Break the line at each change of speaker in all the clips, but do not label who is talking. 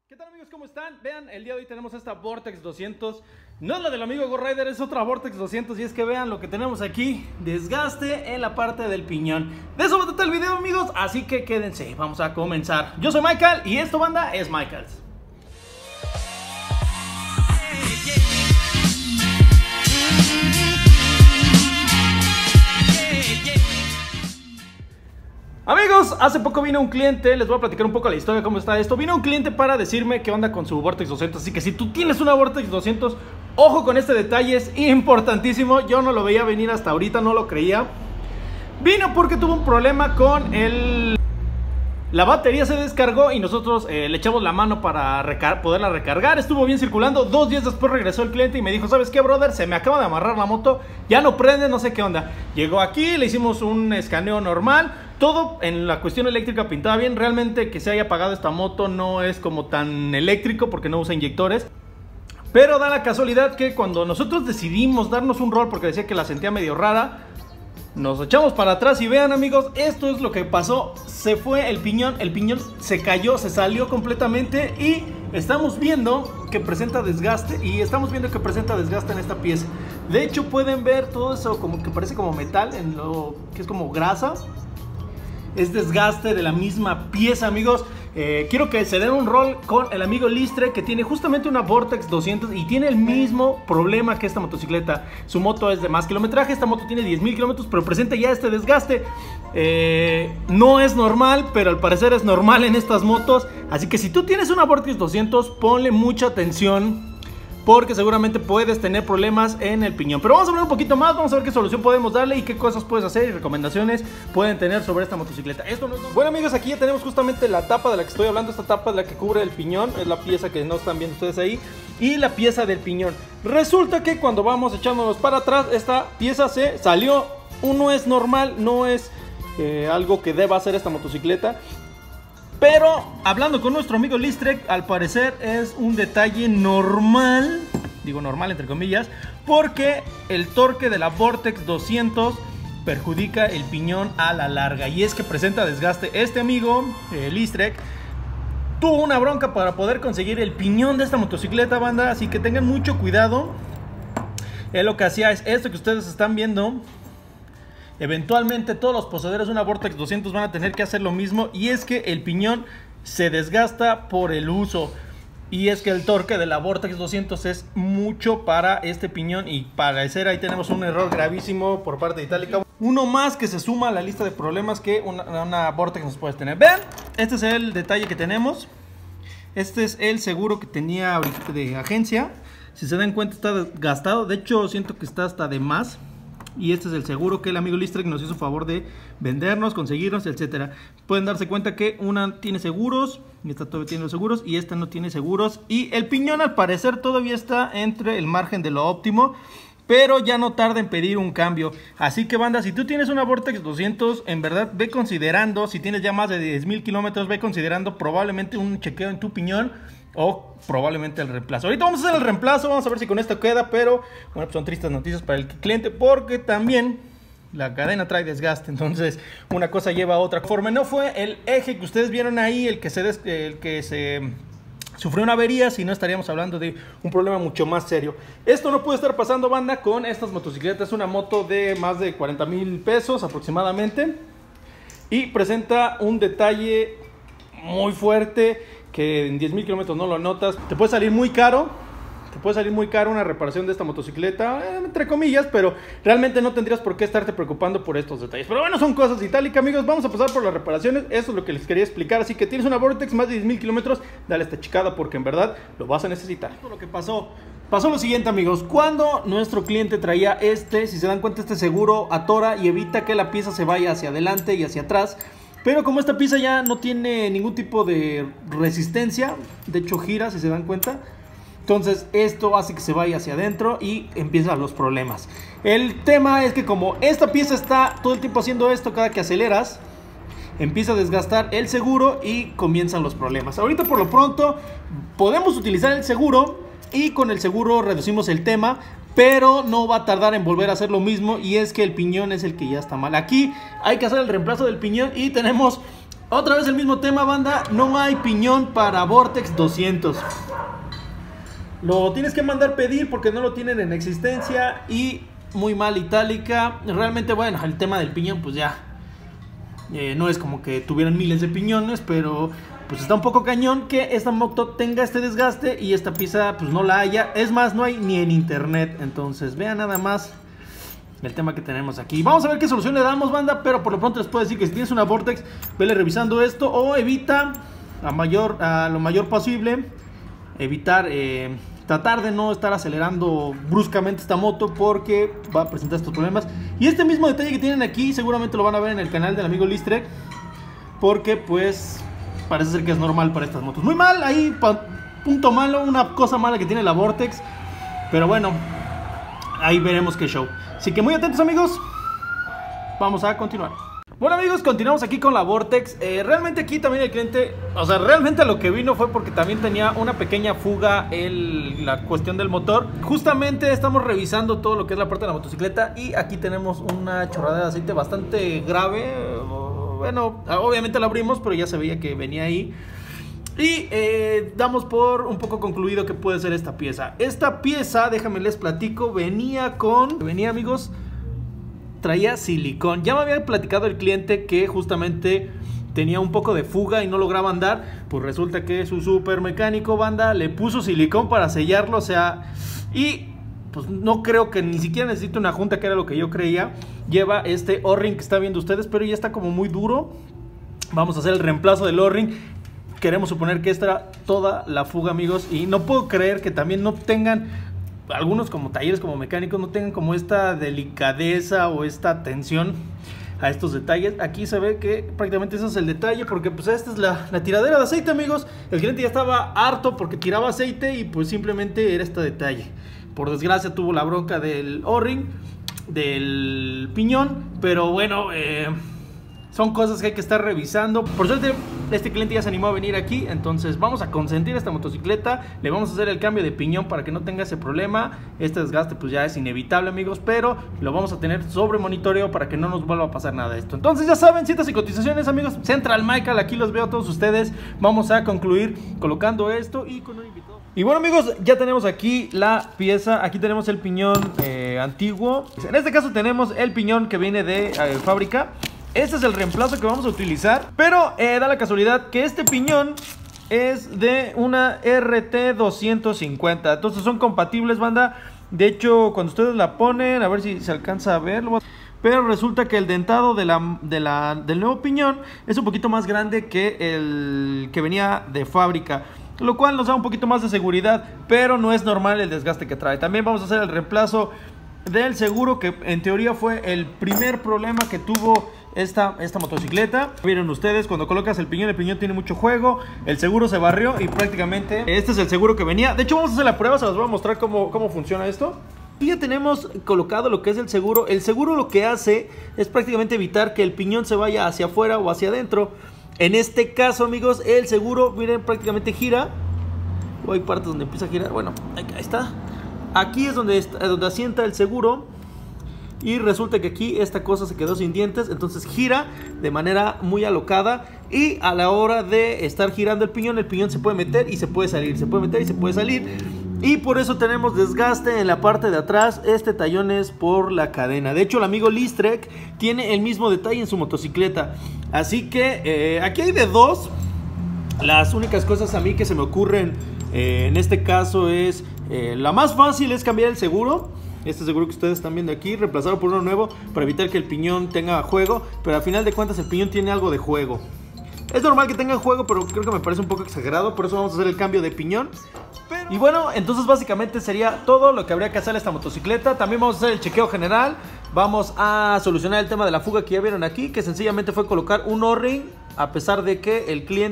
¿Qué tal, amigos? ¿Cómo están? Vean, el día de hoy tenemos esta Vortex 200. No es la del amigo Ghost Rider, es otra Vortex 200. Y es que vean lo que tenemos aquí: desgaste en la parte del piñón. De eso va a tratar el video, amigos, así que quédense, vamos a comenzar. Yo soy Michael y esto, banda, es Michaels. Amigos, hace poco vino un cliente, les voy a platicar un poco la historia de cómo está esto. Vino un cliente para decirme qué onda con su Vortex 200. Así que si tú tienes una Vortex 200, ojo con este detalle, es importantísimo. Yo no lo veía venir hasta ahorita, no lo creía. Vino porque tuvo un problema con la batería, se descargó y nosotros le echamos la mano para poderla recargar. Estuvo bien circulando. 2 días después regresó el cliente y me dijo: ¿sabes qué, brother? Se me acaba de amarrar la moto, ya no prende, no sé qué onda. Llegó aquí, le hicimos un escaneo normal. Todo en la cuestión eléctrica pintaba bien. Realmente que se haya apagado esta moto no es como tan eléctrico porque no usa inyectores. Pero da la casualidad que cuando nosotros decidimos darnos un rol porque decía que la sentía medio rara, nos echamos para atrás y vean, amigos, esto es lo que pasó. Se fue el piñón se cayó, se salió completamente y estamos viendo que presenta desgaste en esta pieza. De hecho pueden ver todo eso como que parece como metal, en lo que es como grasa. Es desgaste de la misma pieza, amigos. Quiero que se den un rol con el amigo Listre, que tiene justamente una Vortex 200 y tiene el mismo problema que esta motocicleta. Su moto es de más kilometraje, esta moto tiene 10,000 kilómetros, pero presenta ya este desgaste. No es normal, pero al parecer es normal en estas motos. Así que si tú tienes una Vortex 200, ponle mucha atención, porque seguramente puedes tener problemas en el piñón. Pero vamos a hablar un poquito más, vamos a ver qué solución podemos darle y qué cosas puedes hacer y recomendaciones pueden tener sobre esta motocicleta. Bueno, amigos, aquí ya tenemos justamente la tapa de la que estoy hablando. Esta tapa es la que cubre el piñón, es la pieza que no están viendo ustedes ahí, y la pieza del piñón. Resulta que cuando vamos echándonos para atrás, esta pieza se salió. No es normal, no es algo que deba hacer esta motocicleta. Pero hablando con nuestro amigo Listrek, al parecer es un detalle normal, digo normal entre comillas, porque el torque de la Vortex 200 perjudica el piñón a la larga. Y es que presenta desgaste. Este amigo, Listrek, tuvo una bronca para poder conseguir el piñón de esta motocicleta, banda, así que tengan mucho cuidado. Él lo que hacía es esto que ustedes están viendo. Eventualmente todos los poseedores de una Vortex 200 van a tener que hacer lo mismo, y es que el piñón se desgasta por el uso. Y es que el torque de la Vortex 200 es mucho para este piñón, y parecer ahí tenemos un error gravísimo por parte de Itálica. Uno más que se suma a la lista de problemas que una Vortex nos puede tener. Vean, este es el detalle que tenemos. Este es el seguro que tenía ahorita de agencia. Si se dan cuenta, está gastado. De hecho siento que está hasta de más. Y este es el seguro que el amigo Listrek nos hizo favor de vendernos, conseguirnos, etcétera. Pueden darse cuenta que una tiene seguros, y esta todavía tiene los seguros, y esta no tiene seguros. Y el piñón al parecer todavía está entre el margen de lo óptimo, pero ya no tarda en pedir un cambio. Así que, banda, si tú tienes una Vortex 200, en verdad ve considerando, si tienes ya más de 10,000 kilómetros, ve considerando probablemente un chequeo en tu piñón, o probablemente el reemplazo. Ahorita vamos a hacer el reemplazo, vamos a ver si con esto queda. Pero bueno, pues son tristes noticias para el cliente, porque también la cadena trae desgaste. Entonces una cosa lleva a otra. Conforme no fue el eje que ustedes vieron ahí el que se sufrió una avería, si no estaríamos hablando de un problema mucho más serio. Esto no puede estar pasando, banda, con estas motocicletas. Es una moto de más de 40,000 pesos aproximadamente, y presenta un detalle muy fuerte que en 10,000 kilómetros no lo notas. Te puede salir muy caro. Una reparación de esta motocicleta, entre comillas, pero realmente no tendrías por qué estarte preocupando por estos detalles. Pero bueno, son cosas de Itálica, amigos. Vamos a pasar por las reparaciones. Eso es lo que les quería explicar. Así que tienes una Vortex más de 10,000 kilómetros, dale esta checada porque en verdad lo vas a necesitar. Lo que pasó lo siguiente, amigos. Cuando nuestro cliente traía si se dan cuenta, este seguro atora y evita que la pieza se vaya hacia adelante y hacia atrás. Pero como esta pieza ya no tiene ningún tipo de resistencia, de hecho gira, si se dan cuenta, entonces esto hace que se vaya hacia adentro y empiezan los problemas. El tema es que como esta pieza está todo el tiempo haciendo esto, cada que aceleras, empieza a desgastar el seguro y comienzan los problemas. Ahorita por lo pronto podemos utilizar el seguro, y con el seguro reducimos el tema, pero no va a tardar en volver a hacer lo mismo, y es que el piñón es el que ya está mal. Aquí hay que hacer el reemplazo del piñón y tenemos Otra vez el mismo tema, banda. No hay piñón para Vortex 200. Lo tienes que mandar pedir porque no lo tienen en existencia. Y muy mal Itálica. Realmente, bueno, el tema del piñón pues ya no es como que tuvieran miles de piñones, pero pues está un poco cañón que esta moto tenga este desgaste y esta pieza pues no la haya. Es más, no hay ni en internet. Entonces vean nada más el tema que tenemos aquí. Vamos a ver qué solución le damos, banda. Pero por lo pronto les puedo decir que si tienes una Vortex, vele revisando esto o evita a lo mayor posible evitar tratar de no estar acelerando bruscamente esta moto porque va a presentar estos problemas. Y este mismo detalle que tienen aquí seguramente lo van a ver en el canal del amigo Listrek, porque pues parece ser que es normal para estas motos. Muy mal, ahí punto malo, una cosa mala que tiene la Vortex. Pero bueno, ahí veremos qué show. Así que muy atentos, amigos. Vamos a continuar. Bueno, amigos, continuamos aquí con la Vortex. Realmente aquí también el cliente, o sea, realmente lo que vino fue porque también tenía una pequeña fuga la cuestión del motor. Justamente estamos revisando todo lo que es la parte de la motocicleta y aquí tenemos una chorrada de aceite bastante grave. Bueno, obviamente la abrimos, pero ya se veía que venía ahí. Y damos por un poco concluido que puede ser esta pieza. Esta pieza, déjame les platico, venía, amigos, traía silicón. Ya me había platicado el cliente que justamente tenía un poco de fuga y no lograba andar. Pues resulta que su super mecánico, banda, le puso silicón para sellarlo, o sea, y pues no creo que ni siquiera necesite una junta, que era lo que yo creía. Lleva este O-ring que está viendo ustedes, pero ya está como muy duro. Vamos a hacer el reemplazo del O-ring. Queremos suponer que esta era toda la fuga, amigos, y no puedo creer que también no tengan, algunos como talleres, como mecánicos, no tengan como esta delicadeza o esta atención a estos detalles. Aquí se ve que prácticamente ese es el detalle, porque pues esta es la tiradera de aceite, amigos. El cliente ya estaba harto porque tiraba aceite y pues simplemente era este detalle. Por desgracia tuvo la bronca del O-ring, del piñón, pero bueno, son cosas que hay que estar revisando. Por suerte este cliente ya se animó a venir aquí, entonces vamos a consentir esta motocicleta. Le vamos a hacer el cambio de piñón para que no tenga ese problema. Este desgaste pues ya es inevitable, amigos, pero lo vamos a tener sobre monitoreo para que no nos vuelva a pasar nada de esto. Entonces ya saben, citas y cotizaciones, amigos. Central Michael, aquí los veo a todos ustedes. Vamos a concluir colocando esto y con un invitado. Y bueno, amigos, ya tenemos aquí la pieza. Aquí tenemos el piñón antiguo. En este caso tenemos el piñón que viene de fábrica. Este es el reemplazo que vamos a utilizar, pero da la casualidad que este piñón es de una RT250. Entonces son compatibles, banda. De hecho, cuando ustedes la ponen, a ver si se alcanza a ver, pero resulta que el dentado del nuevo piñón es un poquito más grande que el que venía de fábrica, lo cual nos da un poquito más de seguridad, pero no es normal el desgaste que trae. También vamos a hacer el reemplazo del seguro, que en teoría fue el primer problema que tuvo esta motocicleta. Miren ustedes, cuando colocas el piñón tiene mucho juego. El seguro se barrió y prácticamente este es el seguro que venía. De hecho, vamos a hacer la prueba, se los voy a mostrar cómo funciona esto. Y ya tenemos colocado lo que es el seguro. El seguro lo que hace es prácticamente evitar que el piñón se vaya hacia afuera o hacia adentro. En este caso, amigos, el seguro, miren, prácticamente gira. O hay partes donde empieza a girar. Bueno, ahí está. Aquí es donde asienta el seguro. Y resulta que aquí esta cosa se quedó sin dientes. Entonces gira de manera muy alocada. Y a la hora de estar girando el piñón se puede meter y se puede salir. Se puede meter y se puede salir. Y por eso tenemos desgaste en la parte de atrás. Este tallón es por la cadena. De hecho, el amigo Listrek tiene el mismo detalle en su motocicleta. Así que aquí hay de dos. Las únicas cosas a mí que se me ocurren en este caso es la más fácil es cambiar el seguro. Este seguro que ustedes están viendo aquí, reemplazarlo por uno nuevo para evitar que el piñón tenga juego. Pero al final de cuentas el piñón tiene algo de juego. Es normal que tenga juego, pero creo que me parece un poco exagerado. Por eso vamos a hacer el cambio de piñón. Y bueno, entonces básicamente sería todo lo que habría que hacer a esta motocicleta. También vamos a hacer el chequeo general. Vamos a solucionar el tema de la fuga que ya vieron aquí, que sencillamente fue colocar un O-ring, a pesar de que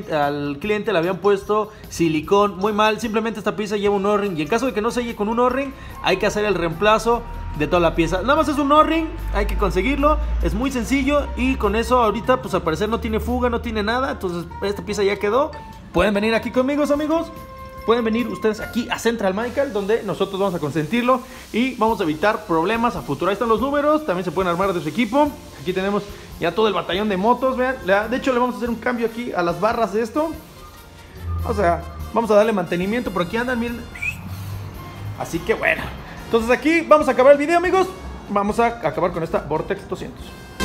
al cliente le habían puesto silicón. Muy mal, simplemente esta pieza lleva un O-ring. Y en caso de que no selle con un O-ring, hay que hacer el reemplazo de toda la pieza. Nada más es un O-ring, hay que conseguirlo. Es muy sencillo y con eso ahorita pues al parecer no tiene fuga, no tiene nada. Entonces esta pieza ya quedó. Pueden venir aquí conmigo, amigos. pueden venir ustedes aquí a Central Michael, donde nosotros vamos a consentirlo y vamos a evitar problemas a futuro. Ahí están los números, también se pueden armar de su equipo. Aquí tenemos ya todo el batallón de motos, vean. De hecho, le vamos a hacer un cambio aquí a las barras de esto. O sea, vamos a darle mantenimiento. Por aquí andan, miren. Así que bueno. Entonces aquí vamos a acabar el video, amigos. Vamos a acabar con esta Vortex 200.